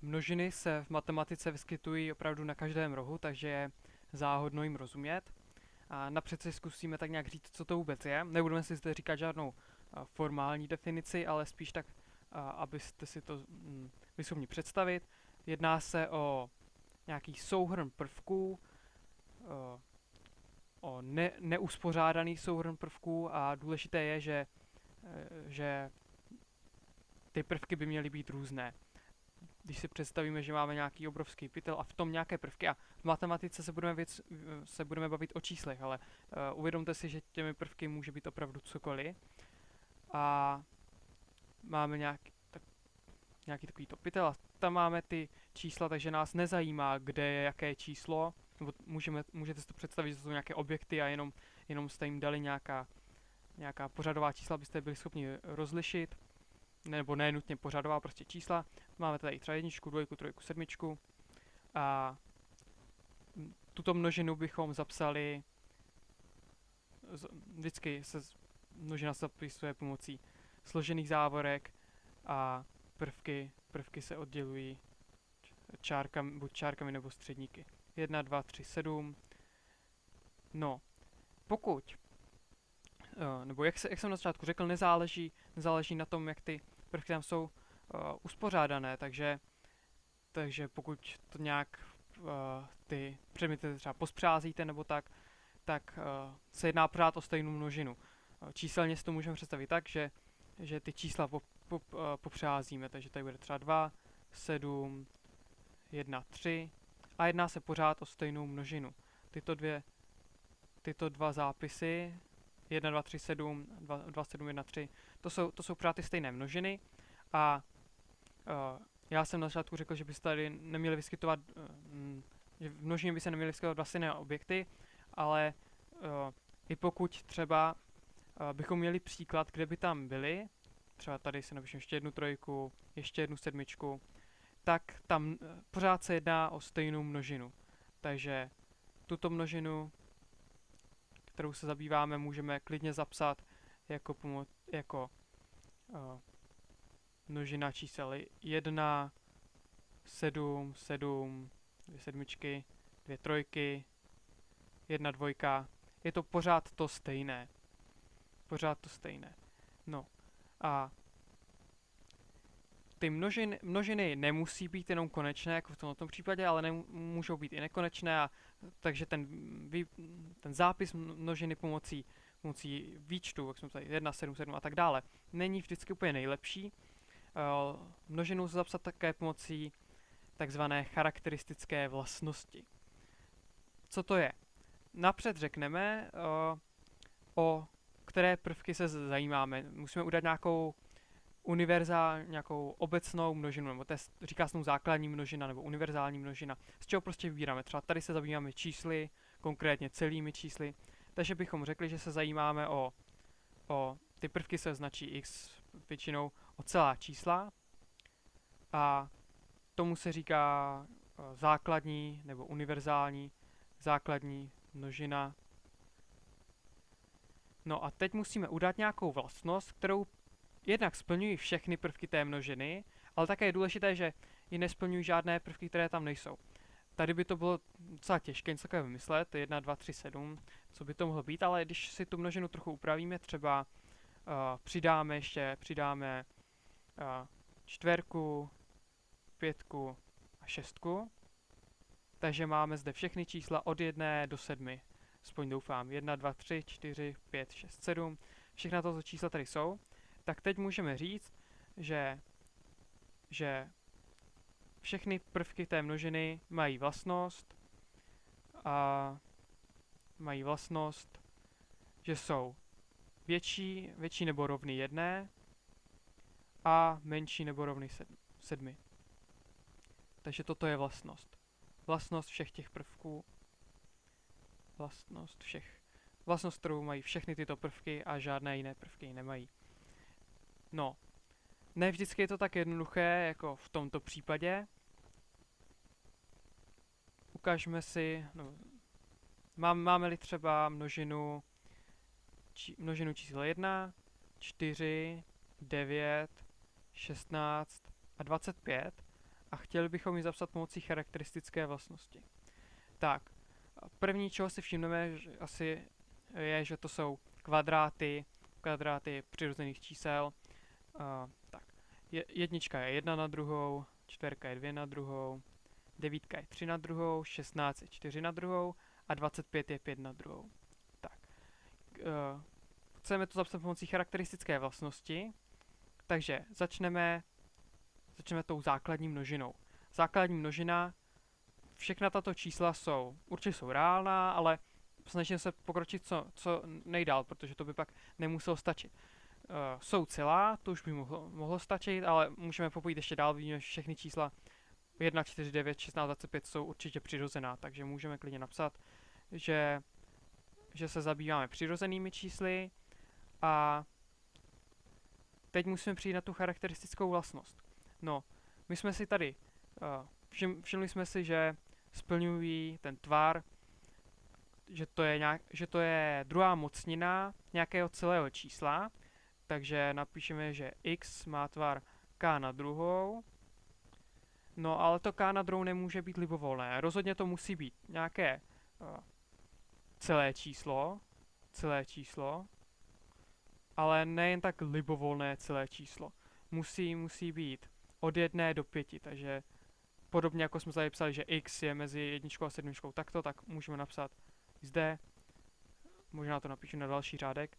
Množiny se v matematice vyskytují opravdu na každém rohu, takže je záhodno jim rozumět. A napřed si zkusíme tak nějak říct, co to vůbec je. Nebudeme si zde říkat žádnou formální definici, ale spíš tak, abyste si to schopni představit. Jedná se o nějaký souhrn prvků, o neuspořádaný souhrn prvků a důležité je, že ty prvky by měly být různé. Když si představíme, že máme nějaký obrovský pytel a v tom nějaké prvky a v matematice se budeme bavit o číslech, ale uvědomte si, že těmi prvky může být opravdu cokoliv a máme nějaký takovýto pytel a tam máme ty čísla, takže nás nezajímá, kde je jaké číslo, nebo můžete si to představit, že to jsou nějaké objekty a jenom jste jim dali nějaká pořadová čísla, abyste byli schopni rozlišit, nebo ne nutně pořadová, prostě čísla. Máme tady třeba jedničku, dvojku, trojku, sedmičku a tuto množinu bychom zapsali, vždycky se množina zapisuje pomocí složených závorek a prvky se oddělují buď čárkami nebo středníky. 1, 2, 3, 7. No, pokud, nebo jak jsem na začátku řekl, nezáleží na tom, jak ty prvky tam jsou uspořádané, takže pokud to nějak ty předměty třeba pospřázíte nebo tak se jedná pořád o stejnou množinu. Číselně si to můžeme představit tak, že ty čísla popřázíme, takže tady bude třeba 2, 7, 1, 3 a jedná se pořád o stejnou množinu. Tyto dva zápisy 1, 2, 3, 7, 2, 7, 1, 3, to jsou pořád ty stejné množiny a já jsem na začátku řekl, že by se tady neměly vyskytovat, že v množině by se neměly vyskytovat dva stejné objekty, ale i pokud třeba bychom měli příklad, kde by tam byly, třeba tady se napíšeme ještě jednu trojku, ještě jednu sedmičku, tak tam pořád se jedná o stejnou množinu. Takže tuto množinu, kterou se zabýváme, můžeme klidně zapsat jako množina čísel 1, 7, 7, 2 sedmičky, 2 trojky, 1 dvojka. Je to pořád to stejné. No a ty množiny nemusí být jenom konečné, jako v tomto případě, ale můžou být i nekonečné, takže ten zápis množiny pomocí výčtu, jak jsme tady 1, 7, 7 a tak dále, není vždycky úplně nejlepší. Množinu se zapsat také pomocí takzvané charakteristické vlastnosti. Co to je? Napřed řekneme, o které prvky se zajímáme. Musíme udat nějakou nějakou obecnou množinu, nebo říká se tomu základní množina, nebo univerzální množina, z čeho prostě vybíráme. Třeba tady se zabýváme čísly, konkrétně celými čísly, takže bychom řekli, že se zajímáme o ty prvky se značí x většinou o celá čísla a tomu se říká základní nebo univerzální základní množina. No a teď musíme udat nějakou vlastnost, kterou jednak splňují všechny prvky té množiny, ale také je důležité, že ji nesplňují žádné prvky, které tam nejsou. Tady by to bylo docela těžké něco takové vymyslet, 1, 2, 3, 7, co by to mohlo být, ale když si tu množinu trochu upravíme, třeba přidáme čtverku, 5 a 6, takže máme zde všechny čísla od 1 do 7, aspoň doufám, 1, 2, 3, 4, 5, 6, 7, všechna tato čísla tady jsou, tak teď můžeme říct, že všechny prvky té množiny mají vlastnost, že jsou větší nebo rovný 1 a menší nebo rovný 7. Takže toto je vlastnost. Vlastnost všech těch prvků. Vlastnost, kterou mají všechny tyto prvky a žádné jiné prvky nemají. No, ne vždycky je to tak jednoduché, jako v tomto případě. Ukažme si, máme-li třeba množinu čísel 1, 4, 9, 16 a 25 a chtěli bychom ji zapsat pomocí charakteristické vlastnosti. Tak, první, čeho si všimneme, že asi je, že to jsou kvadráty přirozených čísel. Tak, jednička je 1 na druhou, čtverka je 2 na druhou, devítka je 3 na druhou, 16 je 4 na druhou a 25 je 5 na druhou. Tak, chceme to zapsat pomocí charakteristické vlastnosti, takže začneme tou základní množinou. Základní množina, všechna tato čísla určitě jsou reálná, ale snažím se pokročit co nejdál, protože to by pak nemuselo stačit. Jsou celá, to už by mohlo stačit, ale můžeme popojit ještě dál, víme, že všechny čísla 1, 4, 9, 16, 25 jsou určitě přirozená, takže můžeme klidně napsat, že se zabýváme přirozenými čísly a teď musíme přijít na tu charakteristickou vlastnost. No, my jsme si tady všimli jsme si, že splňují ten tvar, že to je druhá mocnina nějakého celého čísla, takže napíšeme, že x má tvar k na druhou. No, ale to k na druhou nemůže být libovolné. Rozhodně to musí být nějaké celé číslo, ale nejen tak libovolné celé číslo. Musí být od 1 do 5, takže podobně jako jsme tady psali, že x je mezi 1 a 7, takto, tak můžeme napsat zde, možná to napíšu na další řádek.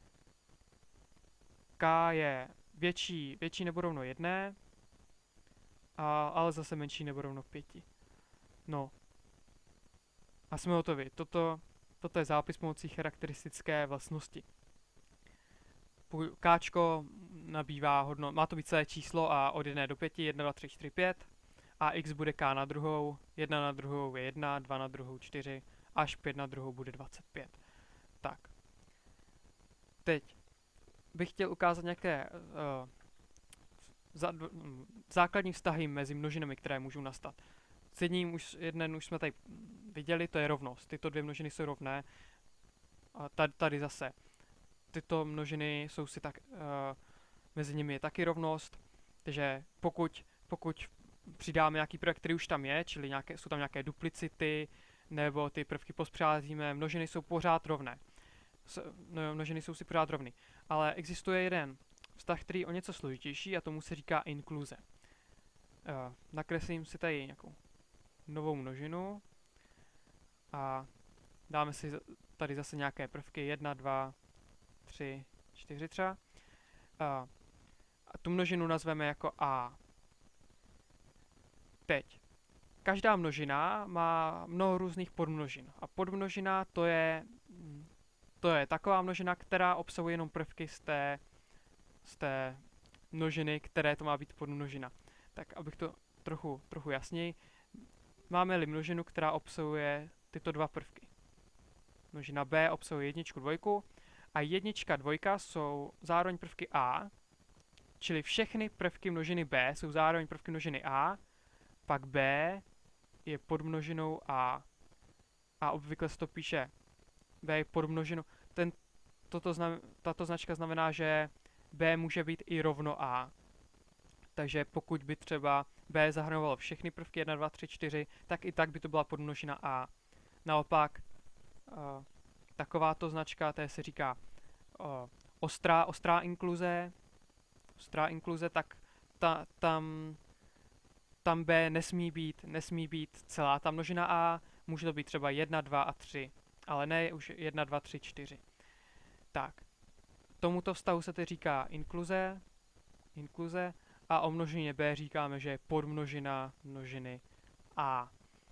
K je větší nebo rovno 1, ale zase menší nebo rovno 5. No. A jsme hotovi. Toto je zápis pomocí charakteristické vlastnosti. Kčko nabývá hodnotu, má to být celé číslo a od 1 do 5, 1, 2, 3, 4, 5. A x bude k na druhou, 1 na druhou je 1, 2 na druhou 4, až 5 na druhou bude 25. Tak. Teď bych chtěl ukázat nějaké základní vztahy mezi množinami, které můžou nastat. Jeden už jsme tady viděli, to je rovnost. Tyto dvě množiny jsou rovné. A tady zase. Tyto množiny jsou si tak, mezi nimi je taky rovnost, takže pokud přidáme nějaký prvek, který už tam je, čili jsou tam nějaké duplicity, nebo ty prvky pospřázíme, množiny jsou pořád rovné. Množiny jsou si pořád rovny. Ale existuje jeden vztah, který je o něco složitější a tomu se říká inkluze. Nakreslím si tady nějakou novou množinu a dáme si tady zase nějaké prvky 1, 2, 3, 4 třeba. A tu množinu nazveme jako A. Teď. Každá množina má mnoho různých podmnožin. A podmnožina to je taková množina, která obsahuje jenom prvky z té množiny, které to má být podmnožina. Tak abych to trochu jasněji. Máme-li množinu, která obsahuje tyto dva prvky. Množina B obsahuje 1, 2 a 1, 2 jsou zároveň prvky A, čili všechny prvky množiny B jsou zároveň prvky množiny A, pak B je podmnožinou A. A obvykle se to píše B je podmnožinou. Tato značka znamená, že B může být i rovno A. Takže pokud by třeba B zahrnovalo všechny prvky 1, 2, 3, 4, tak i tak by to byla podmnožina A. Naopak, takováto značka, té se říká ostrá inkluze. Ostrá inkluze, tak tam B nesmí být celá ta množina A, může to být třeba 1, 2 a 3, ale ne už 1, 2, 3, 4. Tak, tomuto vztahu se teď říká inkluze a o množině B říkáme, že je podmnožina množiny A.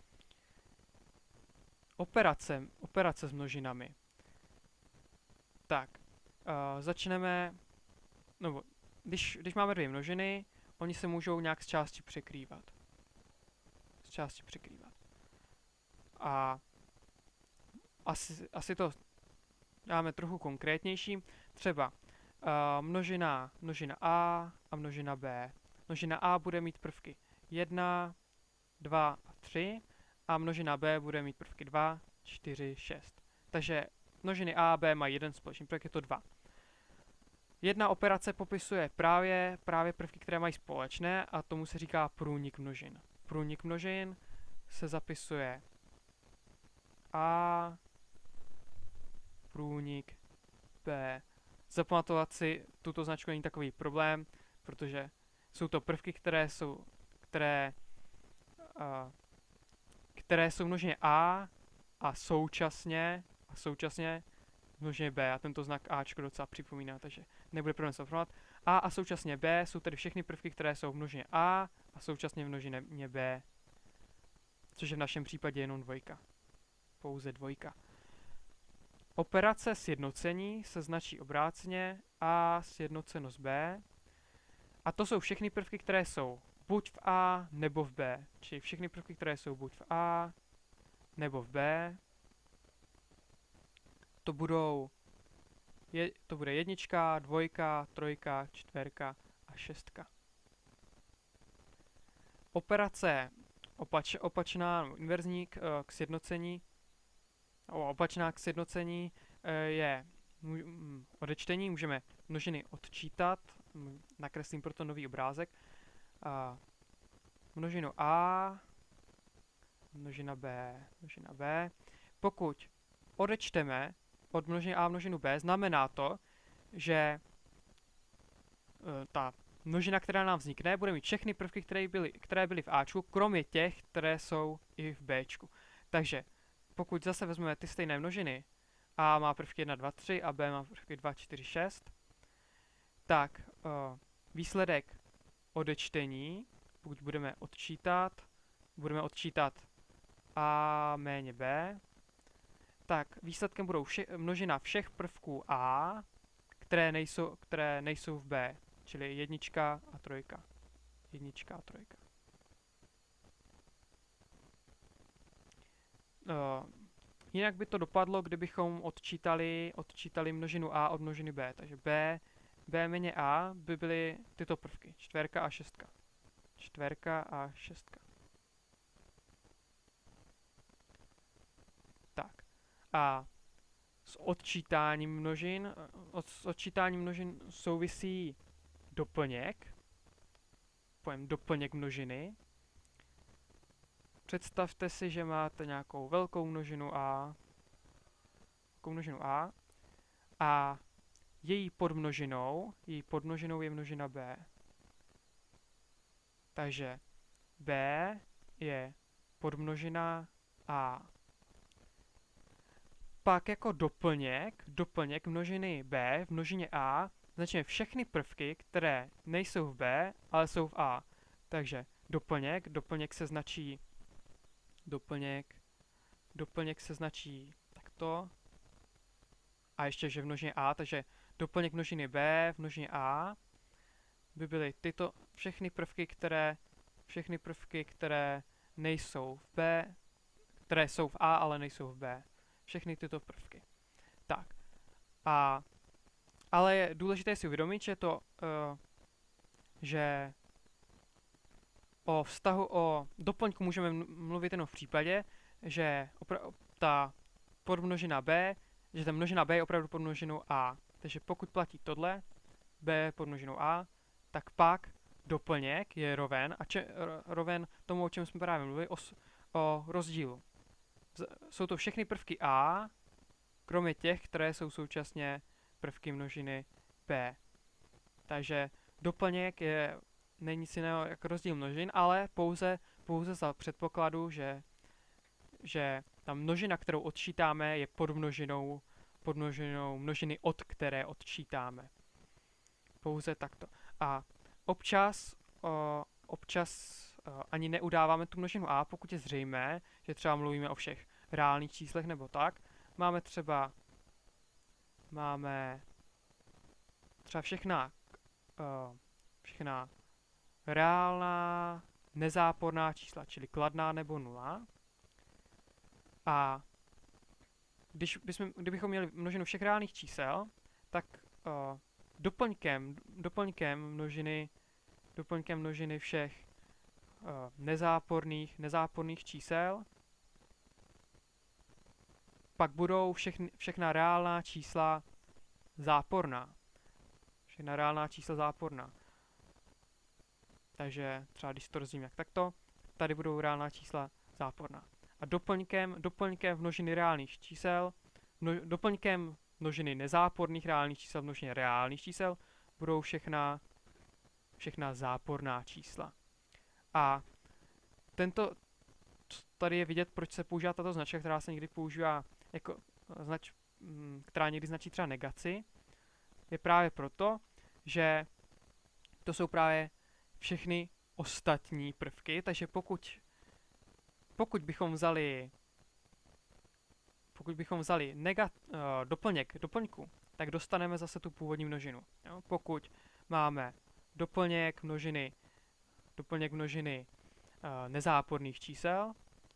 Operace s množinami. Tak, začneme, nebo když máme dvě množiny, oni se můžou nějak z části překrývat. A asi to dáme trochu konkrétnější. Třeba množina A a množina B. Množina A bude mít prvky 1, 2 a 3 a množina B bude mít prvky 2, 4, 6. Takže množiny A a B mají jeden společný prvek, je to 2. jedna operace popisuje právě prvky, které mají společné a tomu se říká průnik množin. Průnik množin se zapisuje A, průnik B. Zapamatovat si tuto značku není takový problém, protože jsou to prvky, které jsou v množině A a současně množině B. A tento znak Ačko docela připomíná, takže nebude problém zapamovat. A a současně B jsou tedy všechny prvky, které jsou v množině A a současně v množině B. Což je v našem případě jenom dvojka. Pouze dvojka. Operace sjednocení se značí obráceně A sjednoceno s B. A to jsou všechny prvky, které jsou buď v A nebo v B. Čili všechny prvky, které jsou buď v A nebo v B. To bude jednička, dvojka, trojka, čtverka a šestka. Operace opačná, inverzní k sjednocení, opačná k sjednocení je odečtení. Můžeme množiny odčítat. Nakreslím proto nový obrázek. Množinu A, množina B. Pokud odečteme od množiny A množinu B, znamená to, že ta množina, která nám vznikne, bude mít všechny prvky, které byly v Ačku, kromě těch, které jsou i v Bčku. Takže pokud zase vezmeme ty stejné množiny, A má prvky 1, 2, 3 a B má prvky 2, 4, 6, tak výsledek odečtení, pokud budeme odčítat A méně B, tak výsledkem budou množina všech prvků A, které nejsou v B, čili jednička a trojka. Jinak by to dopadlo, kdybychom odčítali množinu A od množiny B. Takže B méně A by byly tyto prvky. Čtverka a šestka. Tak. A s odčítáním množin souvisí doplněk. Pojem doplněk množiny. Představte si, že máte nějakou velkou množinu A a její podmnožinou je množina B. Takže B je podmnožina A. Pak jako doplněk množiny B v množině A značíme všechny prvky, které nejsou v B, ale jsou v A. Takže doplněk se značí takto. A ještě, že v množině A, takže doplněk množiny B v množině A by byly tyto všechny prvky, které nejsou v B, které jsou v A, ale nejsou v B. Všechny tyto prvky. Tak. Ale je důležité si uvědomit, že o doplňku můžeme mluvit jenom v případě, že ta podmnožina B, že ta množina B je opravdu podmnožinou A. Takže pokud platí tohle, B podmnožinou A, tak pak doplněk je roven tomu, o čem jsme právě mluvili, o rozdílu. Jsou to všechny prvky A, kromě těch, které jsou současně prvky množiny B. Takže doplněk není nic jiného jako rozdíl množin, ale pouze za předpokladu, že ta množina, kterou odčítáme, je podmnožinou množiny, od které odčítáme. Pouze takto. A občas ani neudáváme tu množinu A, pokud je zřejmé, že třeba mluvíme o všech reálných číslech nebo tak. Máme třeba všechna reálná nezáporná čísla, čili kladná nebo nula. A kdybychom měli množinu všech reálných čísel, tak doplňkem množiny všech nezáporných čísel pak budou všechna reálná čísla záporná. Všechna reálná čísla záporná. Takže třeba když to rozdělím jak takto, tady budou reálná čísla záporná. A doplňkem množiny reálných čísel, doplňkem množiny nezáporných reálných čísel, množiny reálných čísel, budou všechna záporná čísla. A tady je vidět, proč se používá tato značka, která se někdy používá jako která někdy značí třeba negaci, je právě proto, že to jsou právě všechny ostatní prvky, takže pokud bychom vzali doplněk doplňku, tak dostaneme zase tu původní množinu. Jo? Pokud máme doplněk množiny nezáporných čísel,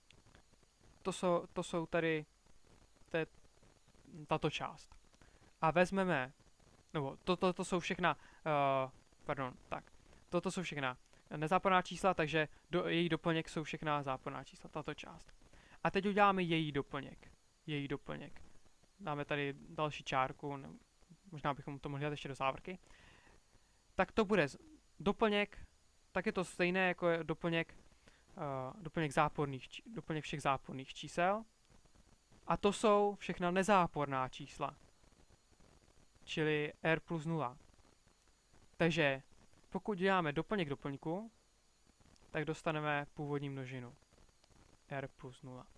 to jsou tady tato část. A vezmeme, nebo toto jsou všechna, toto jsou všechna nezáporná čísla, takže její doplněk jsou všechna záporná čísla, tato část. A teď uděláme její doplněk. Dáme tady další čárku, možná bychom to mohli dát ještě do závorky. Tak to bude doplněk, tak je to stejné jako je doplněk všech záporných čísel. A to jsou všechna nezáporná čísla, čili r plus 0. Takže pokud děláme doplněk doplňku, tak dostaneme původní množinu r plus 0.